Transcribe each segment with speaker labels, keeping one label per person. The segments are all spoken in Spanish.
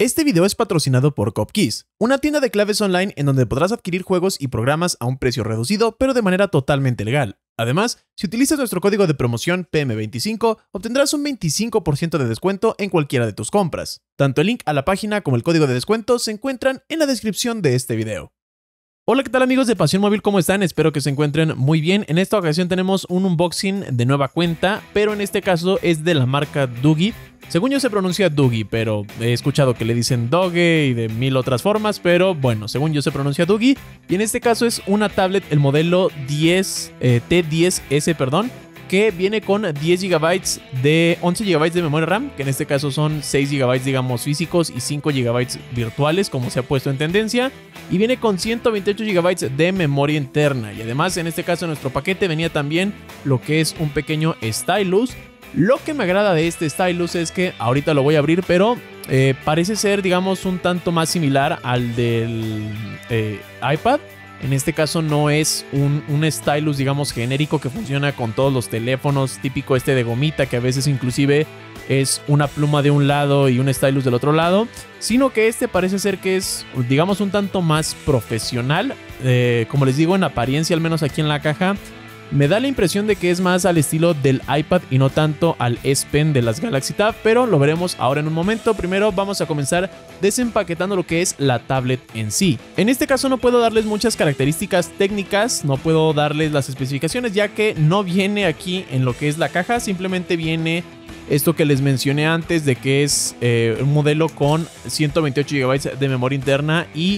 Speaker 1: Este video es patrocinado por CopKeys, una tienda de claves online en donde podrás adquirir juegos y programas a un precio reducido, pero de manera totalmente legal. Además, si utilizas nuestro código de promoción PM25, obtendrás un 25% de descuento en cualquiera de tus compras. Tanto el link a la página como el código de descuento se encuentran en la descripción de este video. Hola, ¿qué tal amigos de Pasión Móvil? ¿Cómo están? Espero que se encuentren muy bien. En esta ocasión tenemos un unboxing de nueva cuenta, pero en este caso es de la marca Doogee. Según yo se pronuncia Doogee, pero he escuchado que le dicen Doge y de mil otras formas, pero bueno, según yo se pronuncia Doogee. Y en este caso es una tablet, el modelo T10S, que viene con 11 GB de memoria RAM, que en este caso son 6 GB digamos físicos y 5 GB virtuales, como se ha puesto en tendencia. Y viene con 128 GB de memoria interna. Y además en este caso en nuestro paquete venía también lo que es un pequeño stylus. Lo que me agrada de este stylus es que ahorita lo voy a abrir, pero parece ser, digamos, un tanto más similar al del iPad. En este caso no es un stylus, digamos, genérico que funciona con todos los teléfonos, típico este de gomita, que a veces inclusive es una pluma de un lado y un stylus del otro lado, sino que este parece ser que es, digamos, un tanto más profesional. Como les digo, en apariencia, al menos aquí en la caja, me da la impresión de que es más al estilo del iPad y no tanto al S Pen de las Galaxy Tab, pero lo veremos ahora en un momento. Primero vamos a comenzar desempaquetando lo que es la tablet en sí. En este caso no puedo darles muchas características técnicas, no puedo darles las especificaciones ya que no viene aquí en lo que es la caja, simplemente viene esto que les mencioné antes de que es un modelo con 128 GB de memoria interna y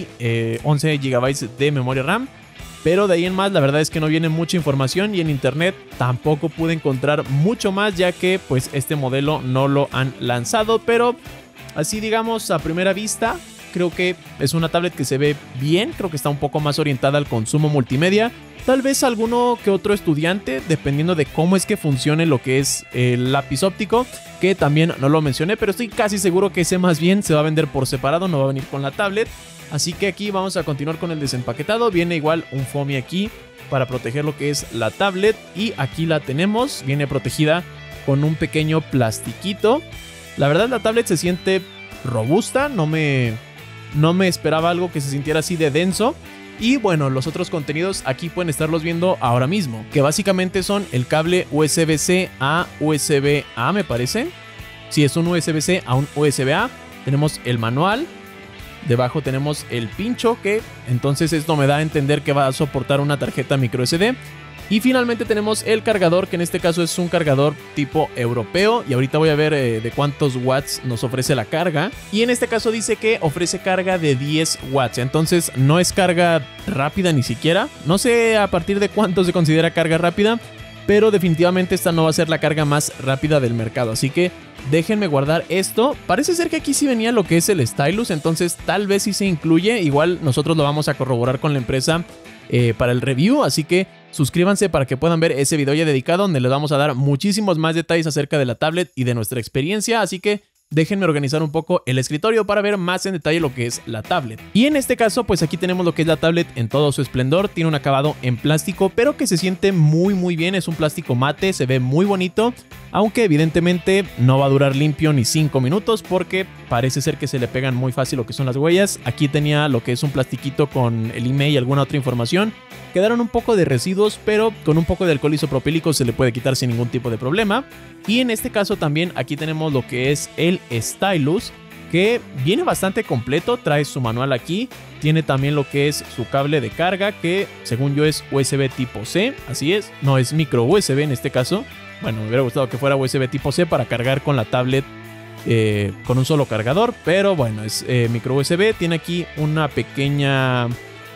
Speaker 1: 11 GB de memoria RAM. Pero de ahí en más la verdad es que no viene mucha información y en internet tampoco pude encontrar mucho más ya que pues este modelo no lo han lanzado. Pero así digamos a primera vista creo que es una tablet que se ve bien, creo que está un poco más orientada al consumo multimedia. Tal vez alguno que otro estudiante, dependiendo de cómo es que funcione lo que es el lápiz óptico, que también no lo mencioné, pero estoy casi seguro que ese más bien se va a vender por separado, no va a venir con la tablet. Así que aquí vamos a continuar con el desempaquetado. Viene igual un foamy aquí para proteger lo que es la tablet. Y aquí la tenemos, viene protegida con un pequeño plastiquito. La verdad la tablet se siente robusta, no me esperaba algo que se sintiera así de denso. Y bueno, los otros contenidos aquí pueden estarlos viendo ahora mismo, que básicamente son el cable USB-C a USB-A, me parece. Sí, es un USB-C a un USB-A. Tenemos el manual. Debajo tenemos el pincho, que entonces esto me da a entender que va a soportar una tarjeta micro SD. Y finalmente tenemos el cargador, que en este caso es un cargador tipo europeo. Y ahorita voy a ver de cuántos watts nos ofrece la carga. Y en este caso dice que ofrece carga de 10 watts. Entonces no es carga rápida ni siquiera. No sé a partir de cuánto se considera carga rápida, pero definitivamente esta no va a ser la carga más rápida del mercado. Así que déjenme guardar esto. Parece ser que aquí sí venía lo que es el stylus, entonces tal vez sí se incluye. Igual nosotros lo vamos a corroborar con la empresa para el review, así que suscríbanse para que puedan ver ese video ya dedicado donde les vamos a dar muchísimos más detalles acerca de la tablet y de nuestra experiencia. Así que déjenme organizar un poco el escritorio para ver más en detalle lo que es la tablet. Y en este caso, pues aquí tenemos lo que es la tablet en todo su esplendor. Tiene un acabado en plástico, pero que se siente muy bien. Es un plástico mate, se ve muy bonito, aunque evidentemente no va a durar limpio ni 5 minutos porque parece ser que se le pegan muy fácil lo que son las huellas. Aquí tenía lo que es un plastiquito con el email y alguna otra información. Quedaron un poco de residuos, pero con un poco de alcohol isopropílico se le puede quitar sin ningún tipo de problema. Y en este caso también aquí tenemos lo que es el stylus, que viene bastante completo, trae su manual aquí, tiene también lo que es su cable de carga, que según yo es USB tipo C, así es, no es micro USB en este caso. Bueno, me hubiera gustado que fuera USB tipo C para cargar con la tablet con un solo cargador, pero bueno, es micro USB. Tiene aquí una pequeña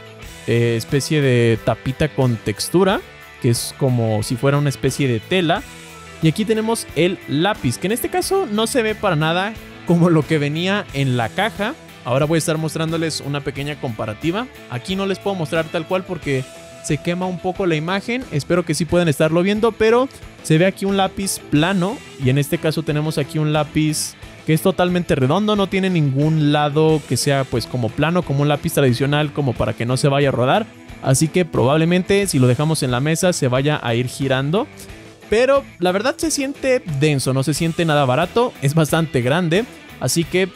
Speaker 1: especie de tapita con textura, que es como si fuera una especie de tela. Y aquí tenemos el lápiz, que en este caso no se ve para nada como lo que venía en la caja. Ahora voy a estar mostrándoles una pequeña comparativa. Aquí no les puedo mostrar tal cual porque se quema un poco la imagen. Espero que sí puedan estarlo viendo, pero se ve aquí un lápiz plano. Y en este caso tenemos aquí un lápiz que es totalmente redondo. No tiene ningún lado que sea pues como plano, como un lápiz tradicional, como para que no se vaya a rodar. Así que probablemente si lo dejamos en la mesa se vaya a ir girando. Pero la verdad se siente denso, no se siente nada barato, es bastante grande. Así que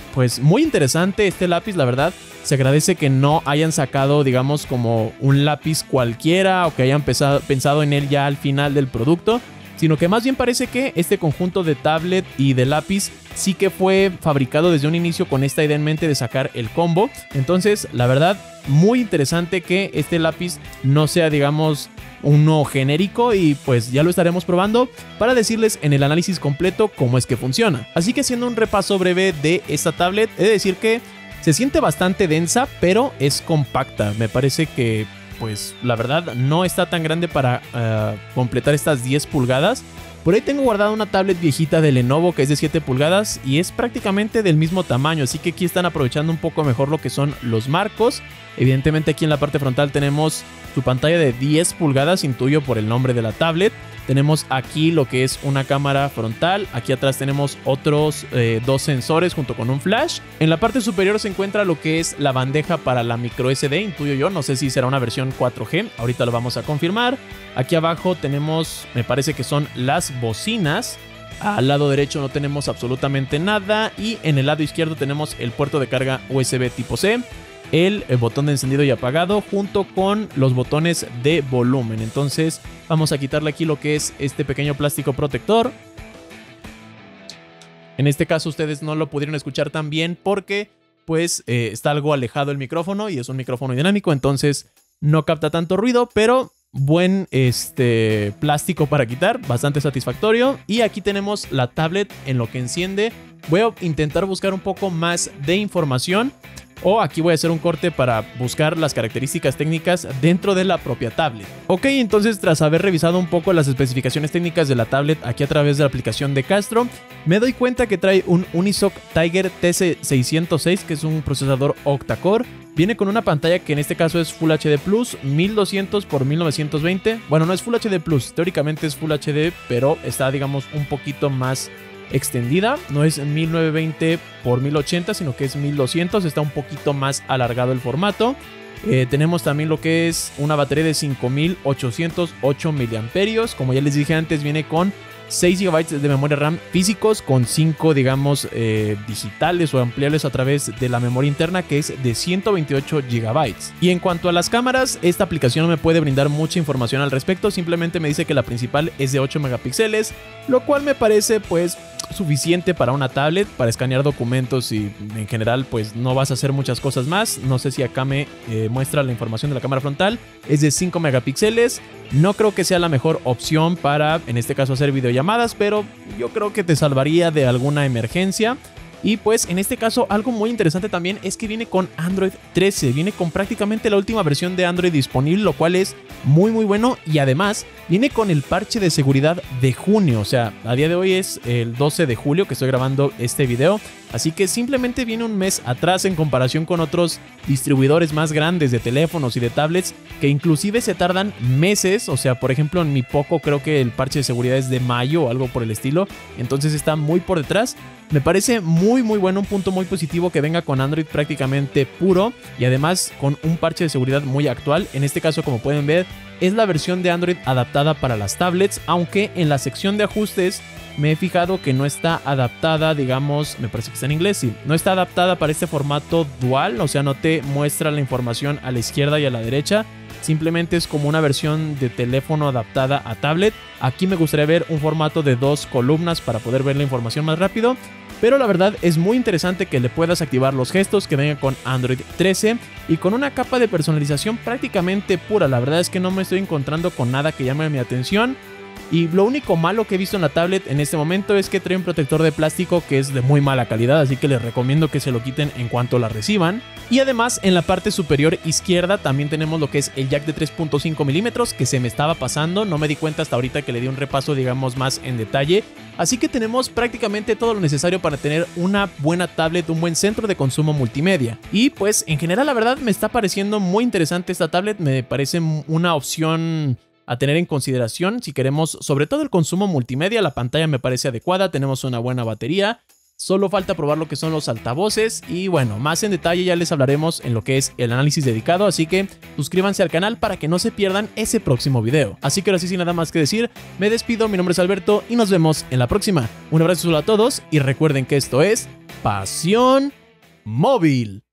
Speaker 1: pues muy interesante este lápiz, la verdad. Se agradece que no hayan sacado, digamos, como un lápiz cualquiera o que hayan pensado en él ya al final del producto, sino que más bien parece que este conjunto de tablet y de lápiz sí que fue fabricado desde un inicio con esta idea en mente de sacar el combo. Entonces, la verdad, muy interesante que este lápiz no sea, digamos, uno genérico, y pues ya lo estaremos probando para decirles en el análisis completo cómo es que funciona. Así que haciendo un repaso breve de esta tablet, he de decir que se siente bastante densa, pero es compacta. Me parece que pues la verdad no está tan grande para completar estas 10 pulgadas. Por ahí tengo guardada una tablet viejita de Lenovo que es de 7 pulgadas y es prácticamente del mismo tamaño, así que aquí están aprovechando un poco mejor lo que son los marcos. Evidentemente aquí en la parte frontal tenemos su pantalla de 10 pulgadas, intuyo por el nombre de la tablet. Tenemos aquí lo que es una cámara frontal, aquí atrás tenemos otros 2 sensores junto con un flash. En la parte superior se encuentra lo que es la bandeja para la micro SD, intuyo yo, no sé si será una versión 4G, ahorita lo vamos a confirmar. Aquí abajo tenemos, me parece que son las bocinas. Al lado derecho no tenemos absolutamente nada y en el lado izquierdo tenemos el puerto de carga USB tipo C, el botón de encendido y apagado junto con los botones de volumen. Entonces vamos a quitarle aquí lo que es este pequeño plástico protector. En este caso ustedes no lo pudieron escuchar tan bien porque pues está algo alejado el micrófono y es un micrófono dinámico, entonces no capta tanto ruido, pero buen plástico para quitar, bastante satisfactorio. Y aquí tenemos la tablet en lo que enciende. Voy a intentar buscar un poco más de información, o aquí voy a hacer un corte para buscar las características técnicas dentro de la propia tablet. Ok, entonces tras haber revisado un poco las especificaciones técnicas de la tablet aquí a través de la aplicación de Castro, me doy cuenta que trae un Unisoc Tiger TC606, que es un procesador octa-core. Viene con una pantalla que en este caso es Full HD Plus 1200 x 1920. Bueno, no es Full HD Plus, teóricamente es Full HD, pero está, digamos, un poquito más extendida. No es 1920 x 1080, sino que es 1200. Está un poquito más alargado el formato. Tenemos también lo que es una batería de 5808 mAh. Como ya les dije antes, viene con 6 GB de memoria RAM físicos con 5, digamos, digitales o ampliables a través de la memoria interna, que es de 128 GB. Y en cuanto a las cámaras, esta aplicación no me puede brindar mucha información al respecto, simplemente me dice que la principal es de 8 megapíxeles, lo cual me parece pues suficiente para una tablet, para escanear documentos y en general pues no vas a hacer muchas cosas más. No sé si acá me muestra la información de la cámara frontal, es de 5 megapíxeles. No creo que sea la mejor opción para, en este caso, hacer videollamadas, pero yo creo que te salvaría de alguna emergencia. Y pues en este caso algo muy interesante también es que viene con Android 13, viene con prácticamente la última versión de Android disponible, lo cual es muy bueno, y además viene con el parche de seguridad de junio, o sea, a día de hoy es el 12 de julio que estoy grabando este video, así que simplemente viene un mes atrás en comparación con otros distribuidores más grandes de teléfonos y de tablets que inclusive se tardan meses. O sea, por ejemplo en mi Poco creo que el parche de seguridad es de mayo o algo por el estilo, entonces está muy por detrás. Me parece muy bueno, un punto muy positivo que venga con Android prácticamente puro y además con un parche de seguridad muy actual. En este caso, como pueden ver, es la versión de Android adaptada para las tablets, aunque en la sección de ajustes me he fijado que no está adaptada, digamos, me parece que está en inglés, sí, no está adaptada para este formato dual, o sea, no te muestra la información a la izquierda y a la derecha. Simplemente es como una versión de teléfono adaptada a tablet. Aquí me gustaría ver un formato de 2 columnas para poder ver la información más rápido. Pero la verdad es muy interesante que le puedas activar los gestos, que venga con Android 13 y con una capa de personalización prácticamente pura. La verdad es que no me estoy encontrando con nada que llame mi atención. Y lo único malo que he visto en la tablet en este momento es que trae un protector de plástico que es de muy mala calidad, así que les recomiendo que se lo quiten en cuanto la reciban. Y además en la parte superior izquierda también tenemos lo que es el jack de 3.5 milímetros, que se me estaba pasando, no me di cuenta hasta ahorita que le di un repaso, digamos, más en detalle. Así que tenemos prácticamente todo lo necesario para tener una buena tablet, un buen centro de consumo multimedia. Y pues en general la verdad me está pareciendo muy interesante esta tablet, me parece una opción a tener en consideración si queremos sobre todo el consumo multimedia. La pantalla me parece adecuada, tenemos una buena batería, solo falta probar lo que son los altavoces y bueno, más en detalle ya les hablaremos en lo que es el análisis dedicado, así que suscríbanse al canal para que no se pierdan ese próximo video. Así que ahora sí, sin nada más que decir, me despido, mi nombre es Alberto y nos vemos en la próxima. Un abrazo a todos y recuerden que esto es Pasión móvil.